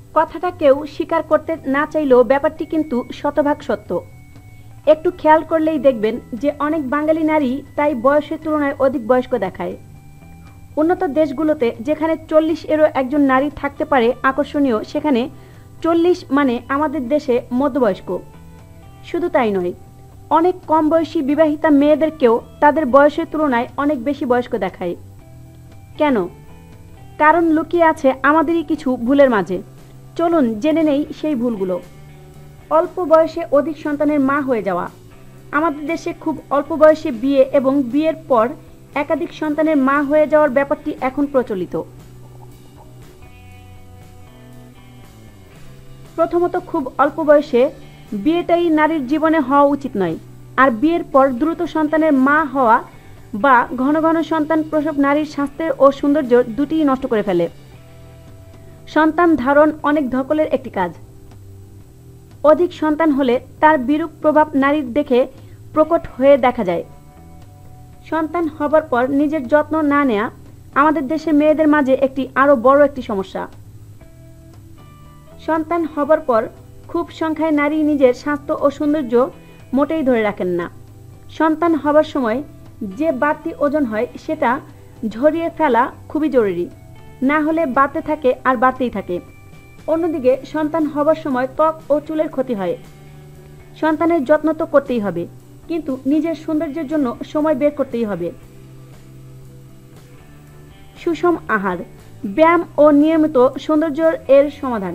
কথাটা কেউ স্বীকার করতে না চাইলেও ব্যাপারটি কিন্তু শতভাগ সত্য। একটু খেয়াল করলেই দেখবেন যে অনেক বাঙালি নারী তাই বয়সের তুলনায় অধিক বয়স্ক দেখায়। উন্নত দেশগুলোতে যেখানে 40-এরও একজন নারী থাকতে পারে আকর্ষণীয়, সেখানে 40 মানে আমাদের দেশে মধ্যবয়স্ক। শুধু তাই নয়, অনেক কম বয়সী বিবাহিতা মেয়েদেরকেও তাদের বয়সের তুলনায় অনেক বেশি বয়স্ক দেখায়। কেন? কারণ লুকিয়ে আছে আমাদেরই কিছু ভুলের মাঝে। চলুন জেনে নেই সেই ভুলগুলো। অল্প বয়সে অধিক সন্তানের মা হয়ে যাওয়া। আমাদের দেশে খুব অল্প বয়সে বিয়ে এবং বিয়ের পর একাধিক সন্তানের মা হয়ে যাওয়ার ব্যাপারটি এখন প্রচলিত। প্রথমত, খুব অল্প বয়সে বিয়েটাই নারীর জীবনে হওয়া উচিত নয়। আর বিয়ের পর দ্রুত সন্তানের মা হওয়া বা ঘন ঘন সন্তান প্রসব নারীর স্বাস্থ্যের ও সৌন্দর্য দুটিই নষ্ট করে ফেলে। সন্তান ধারণ অনেক ধকলের একটি কাজ। অধিক সন্তান হলে তার বিরূপ প্রভাব নারীর দেখে প্রকট হয়ে দেখা যায়। সন্তান হবার পর নিজের যত্ন না নেওয়া আমাদের দেশের মেয়েদের মাঝে আরও বড় একটি সমস্যা। সন্তান হবার পর খুব সংখ্যায় নারী নিজের স্বাস্থ্য ও সৌন্দর্য মোটেই ধরে রাখেন না। সন্তান হবার সময় যে বাড়তি ওজন হয় সেটা ঝরিয়ে ফেলা খুবই জরুরি, না হলে বাড়তে থাকে আর বাড়তেই থাকে। অন্যদিকে সন্তান হবার সময় ত্বক ও চুলের ক্ষতি হয়। সন্তানের যত্ন তো করতেই হবে, কিন্তু নিজের সৌন্দর্যের জন্য সময় বের করতেই হবে। সুষম আহার, ব্যায়াম ও নিয়মিত সৌন্দর্য এর সমাধান।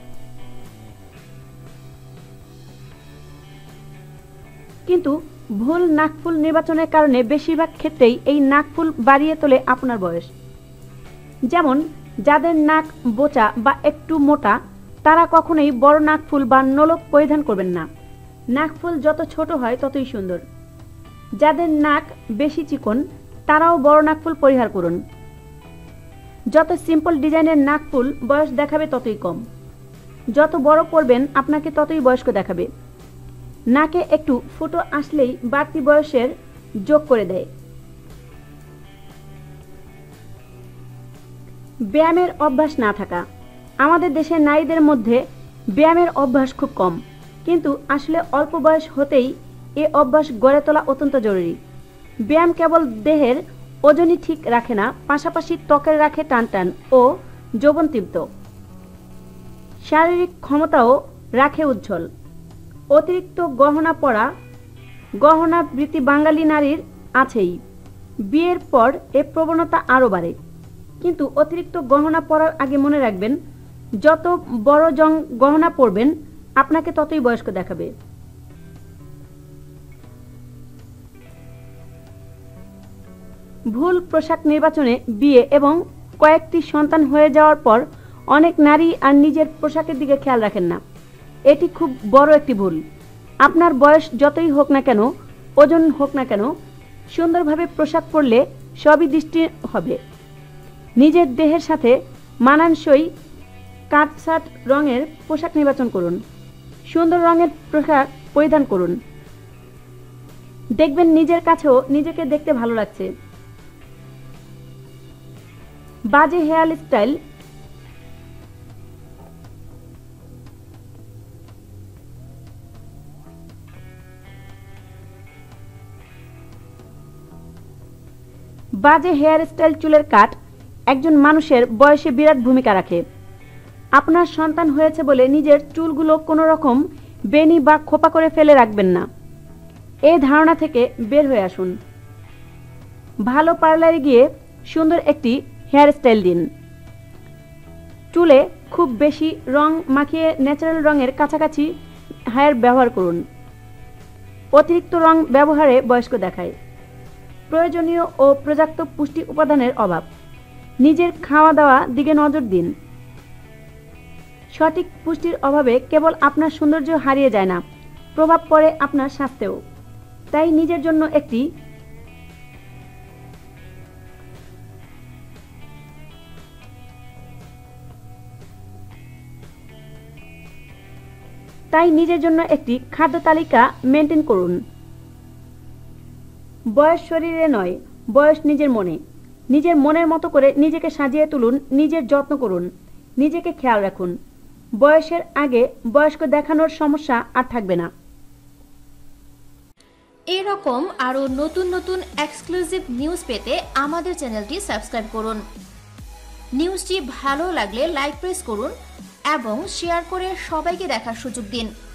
কিন্তু ভুল নাকফুল নির্বাচনের কারণে বেশিরভাগ ক্ষেত্রেই এই নাকফুল বাড়িয়ে তোলে আপনার বয়স। যেমন যাদের নাক বোঁচা বা একটু মোটা, তারা কখনোই বড় নাকফুল বা নোলক পরিধান করবেন না। নাকফুল যত ছোট হয় ততই সুন্দর। যাদের নাক বেশি চিকন, তারাও বড় নাকফুল পরিহার করুন। যত সিম্পল ডিজাইনের নাকফুল বয়স দেখাবে ততই কম। যত বড় পরবেন আপনাকে ততই বয়স্ক দেখাবে। নাকে একটু ফুটো আসলেই বাড়তি বয়সের যোগ করে দেয়। ব্যায়ামের অভ্যাস না থাকা। আমাদের দেশের নারীদের মধ্যে ব্যায়ামের অভ্যাস খুব কম, কিন্তু আসলে অল্প বয়স হতেই এ অভ্যাস গড়ে তোলা অত্যন্ত জরুরি। ব্যায়াম কেবল দেহের ওজনই ঠিক রাখে না, পাশাপাশি ত্বকের রাখে টানটান ও যৌবনদীপ্ত। শারীরিক ক্ষমতাও রাখে উজ্জ্বল। অতিরিক্ত গহনা পরা, গহনা বৃত্তি বাঙালি নারীর আছেই। বিয়ের পর এ প্রবণতা আরও বাড়ে। কিন্তু অতিরিক্ত গহনা পরার আগে মনে রাখবেন, যত বড় গহনা পরবেন আপনাকে ততই বয়স্ক দেখাবে। ভুল পোশাক নির্বাচনে। বিয়ে এবং কয়েকটি সন্তান হয়ে যাওয়ার পর অনেক নারী আর নিজের পোশাকের দিকে খেয়াল রাখেন না। এটি খুব বড় একটি ভুল। আপনার বয়স যতই হোক না কেন, ওজন হোক না কেন, সুন্দরভাবে পোশাক পরলে সবই দৃষ্টি হবে। নিজের দেহের সাথে মানানসই কাটছাট রঙের পোশাক নির্বাচন করুন। সুন্দর রঙের পোশাক পরিধান করুন। দেখবেন নিজের কাছেও নিজেকে দেখতে ভালো লাগছে। বাজে হেয়ার স্টাইল। বাজে হেয়ার স্টাইল, চুলের কাট একজন মানুষের বয়সে বিরাট ভূমিকা রাখে। আপনার সন্তান হয়েছে বলে নিজের চুলগুলো কোনো রকম বেনি বা খোপা করে ফেলে রাখবেন না। এই ধারণা থেকে বের হয়ে আসুন। ভালো পার্লারে গিয়ে সুন্দর একটি হেয়ার স্টাইল দিন। চুলে খুব বেশি রং মাখিয়ে ন্যাচারাল রঙের কাছাকাছি হেয়ার ব্যবহার করুন। অতিরিক্ত রং ব্যবহারে বয়স্ক দেখায়। প্রয়োজনীয় ও পর্যাপ্ত পুষ্টি উপাদানের অভাব। নিজের খাওয়া দাওয়া দিকে নজর দিন। সঠিক পুষ্টির অভাবে কেবল আপনার সৌন্দর্য হারিয়ে যায় না, প্রভাব পড়ে আপনার স্বাস্থ্যেও। তাই নিজের জন্য একটি খাদ্য তালিকা মেনটেন করুন। বয়স শরীরে নয়, বয়স নিজের মনে। নিজের মনের মতো করে নিজেকে সাজিয়ে তুলুন। নিজের যত্ন করুন, নিজেকে খেয়াল রাখুন। বয়সের আগে বয়স্ক দেখানোর সমস্যা আর থাকবে না। এরকম আরো নতুন নতুন এক্সক্লুসিভ নিউজ পেতে আমাদের চ্যানেলটি সাবস্ক্রাইব করুন। নিউজটি ভালো লাগলে লাইক প্রেস করুন এবং শেয়ার করে সবাইকে দেখার সুযোগ দিন।